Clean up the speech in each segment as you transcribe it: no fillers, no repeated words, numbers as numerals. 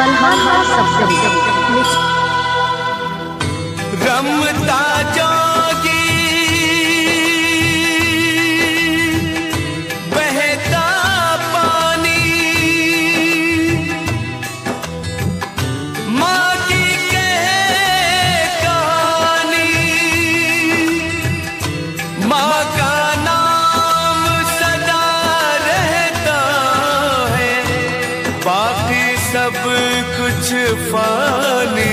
मल्हार सप्तमी रमता जोगी बहता पानी, माँ की कहे कहानी, माँ का नाम सदा रहता है, बाकी सब कुछ फानी।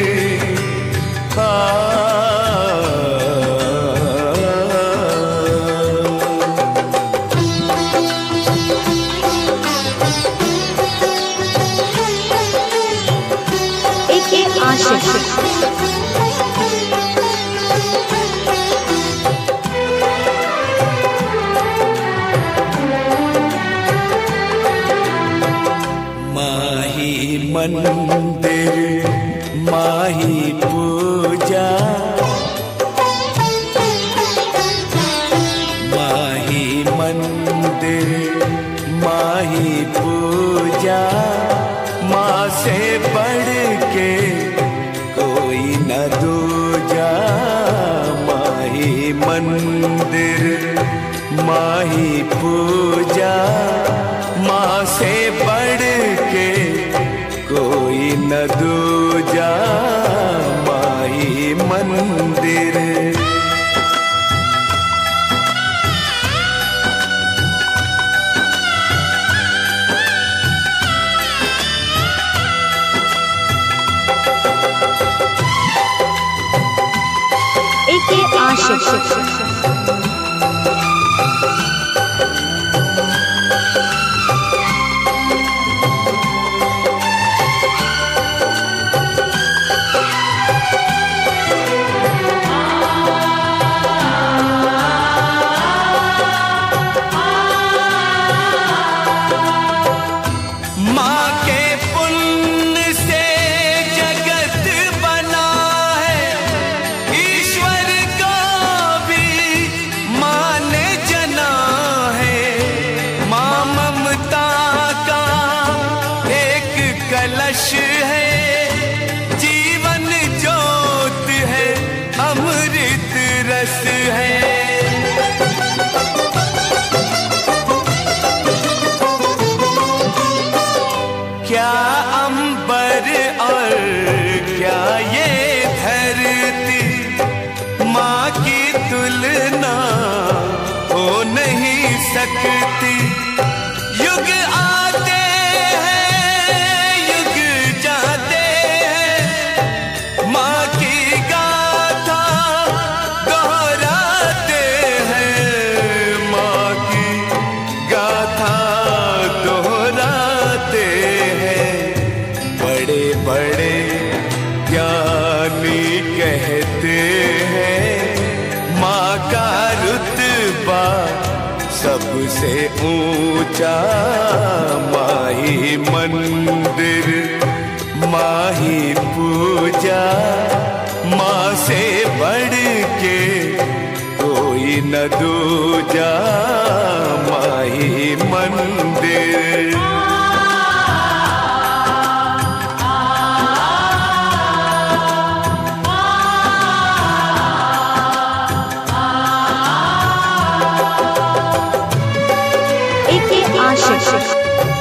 एक आशिक माही मंदिर माही पूजा, माही मंदिर माही पूजा, माँ से बढ़ के कोई न दूजा। माही मंदिर माही पूजा, माँ से बढ़ के कोई न दूजा। माही मंदिर एक आशिक कलश है, जीवन ज्योत है, अमृत रस है। क्या अंबर और क्या ये धरती, माँ की तुलना हो नहीं सकती। युग आते बड़े ज्ञानी कहते हैं, माँ का रुतबा सबसे ऊंचा। माही मंदिर माही पूजा, माँ से बढ़ के कोई न दूजा। माही मंदिर आशिक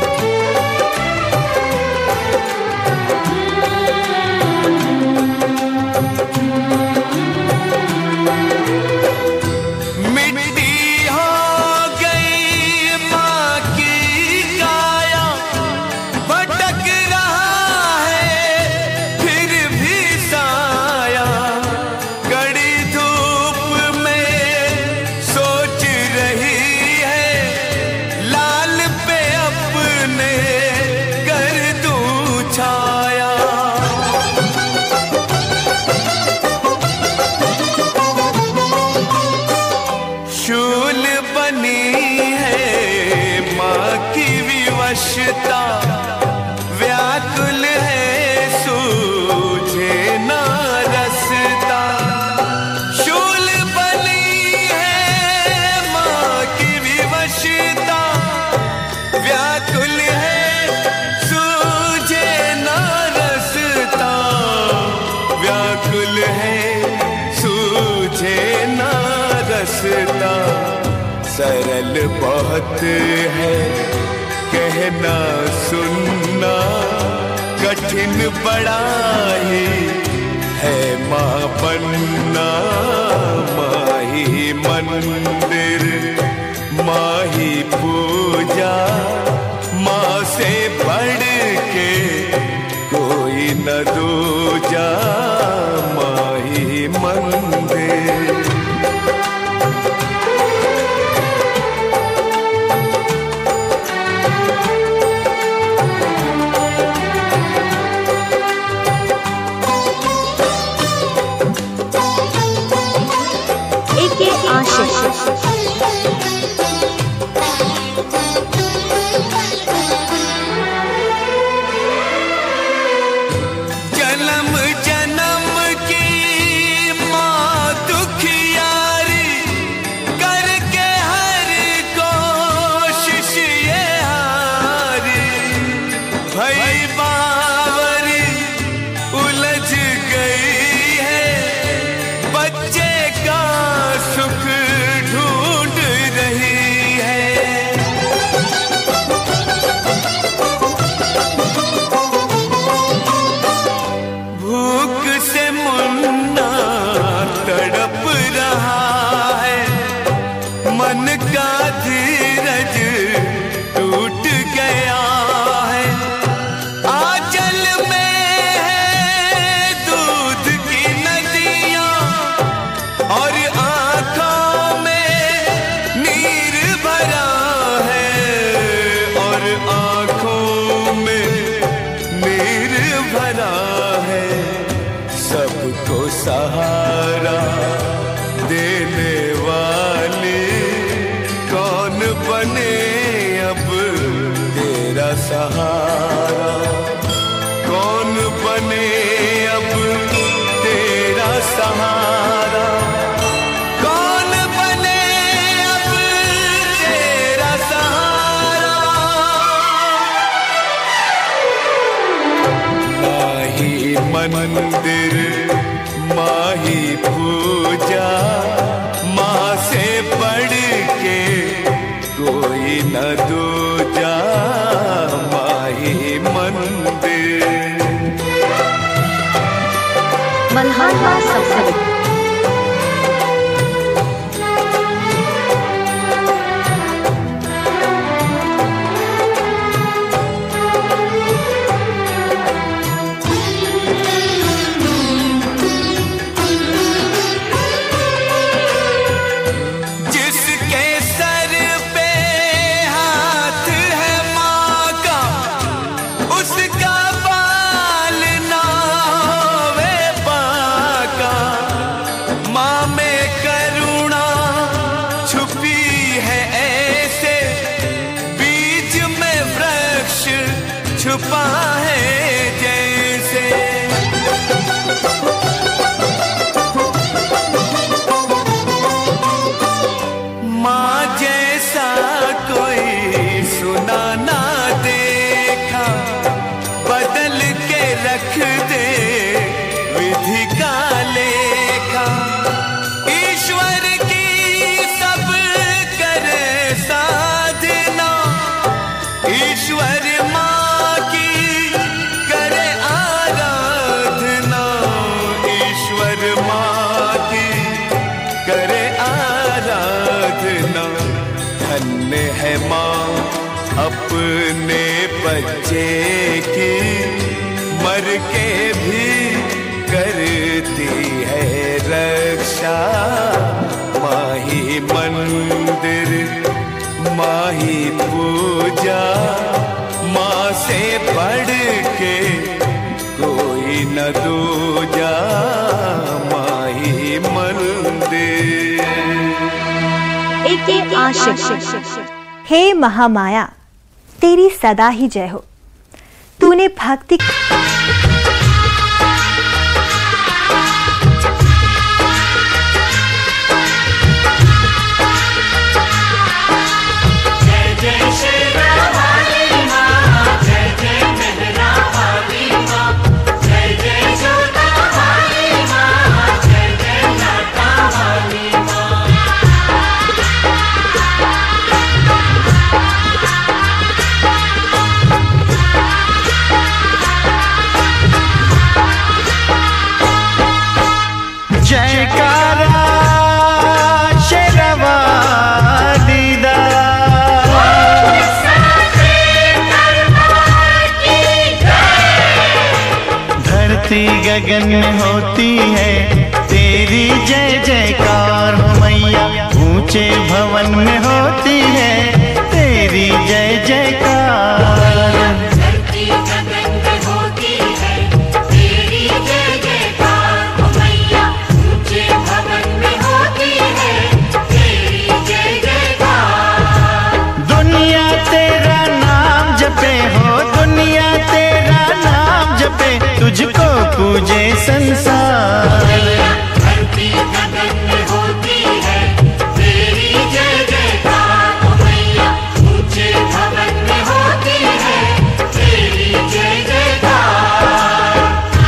विवशता व्याकुल है, सूझे ना रसता। शूल बनी है माँ की विवशता, व्याकुल है सूझे ना रास्ता सरल बहुत है, कहना सुनना कठिन बड़ा ही है माँ बनना। माँ ही मंदिर, माँ ही पूजा, माँ से बढ़ के कोई न दूजा। माँ ही मंदिर। जन्म जन्म की माँ दुखियारी करके हर कोशिश ये हारी। भई बावरी उलझ गई है, बच्चे का सुख ढूंढ रही है। भूख से मुन्ना तड़प रहा है, मन का धीरज टूट गया है। आंचल में है दूध की नदियाँ और आँखों में नीर भरा है, और आँखों में नीर भरा है। सबको सहारा देने वाली कौन बने अब तेरा सहारा। कौन बने अब तेरा सहारा। कौन बने अब तेरा सहारा। माँ ही मंदिर, माँ ही पूजा, माँ से बढ़ के कोई न दूजा। माँ ही मंदिर। मल्हारवा सत्संग। जिसके सर पे हाथ है माँ का, उसका बाल ना होवे बाका। माँ में करुणा छुपी है ऐसे, बीज में वृक्ष छुपा है जैसे। माँ जैसा कोई सुना ना देखा, बदल के रख दे विधि का लेखा। ईश्वर की सब करे साधना, ईश्वर माँ की करे आराधना। ईश्वर माँ की करे आराधना। धन्य है माँ अपने बच्चे की, मर के भी करती है रक्षा। माँ ही मंदिर, माँ ही पूजा, माँ से बढ़ के कोई न दूजा। माँ ही मंदिर। एक आशिक। हे महामाया, तेरी सदा ही जय हो। तूने भक्ति गगन में होती है तेरी जय जयकार हो मैया। ऊंचे भवन में होती है तेरी जय जयकार। तुझको पूजे संसार। धरती गगन में होती है तेरी जय जयकार ओ मैया। ऊंचे भवन में होती है तेरी जय जयकार।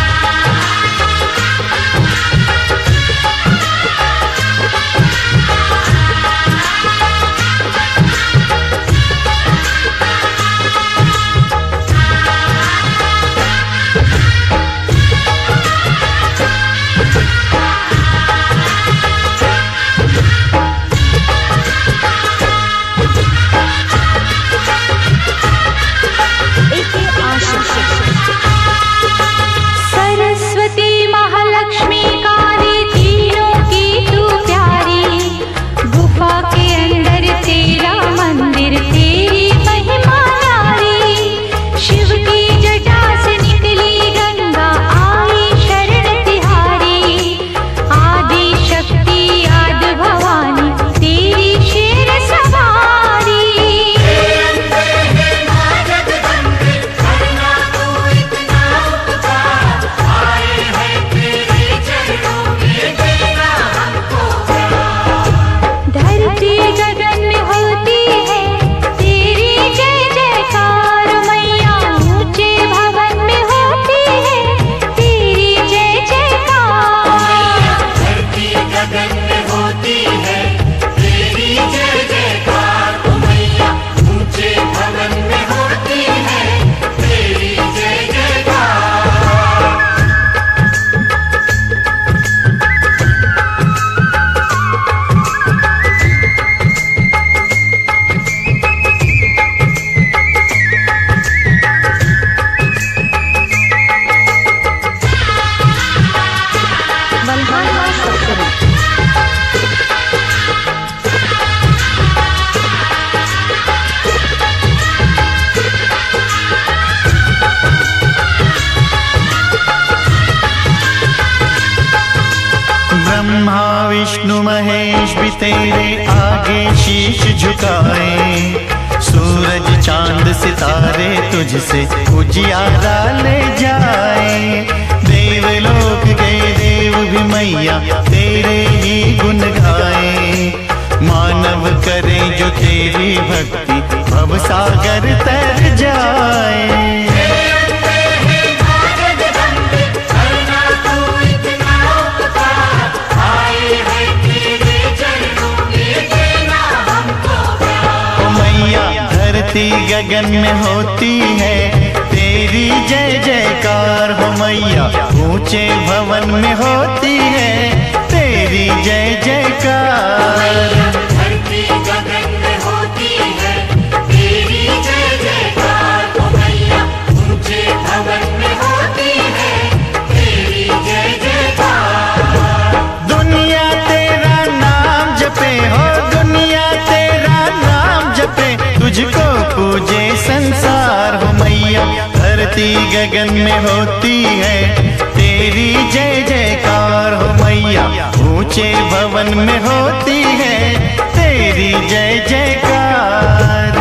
सरस्वती महालक्ष्मी काली तीनों की तू प्यारी। गुफा के अंदर तेरा मंदिर तेरी महिमा न्यारी। शिव की जटा से निकली गंगा आई शरण तिहारी। आदि शक्ति आदि भवानी तेरी शेर सवारी। धरती गगन में होती है तेरी जय जयकार मैया। ऊंचे भवन में होती है तेरी जय जयकार। धरती गगन में होती है तेरी जय जयकार ओ मैया। ऊंचे भवन में होती है तेरी जय जयकार। ब्रह्मा विष्णु महेश भी तेरे आगे शीश झुकाए। सूरज चांद सितारे तुझसे उजियारा ले जाए। देवलोक के देव भी मैया तेरे ही गुण गाए। मानव करे जो तेरी भक्ति भव सागर तर जाए। धरती गगन में होती है तेरी जय जयकार हो मैया। ऊंचे भवन में होती है तेरी जय जयकार। धरती गगन में होती है तेरी जय जयकार ओ मैया। ऊंचे भवन में होती है तेरी जय जयकार। दुनिया तेरा नाम जपे हो दुनिया तेरा नाम जपे। तुझको पूजे संसार हो मैया। धरती गगन में होती है तेरी जय जयकार हो मैया। ऊंचे भवन में होती है तेरी जय जयकार।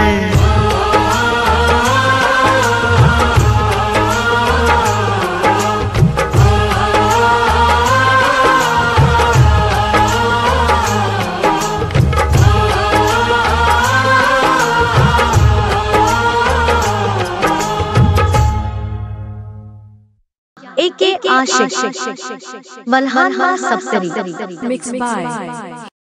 एक आशिक मल्हान सप्तरी Mixed by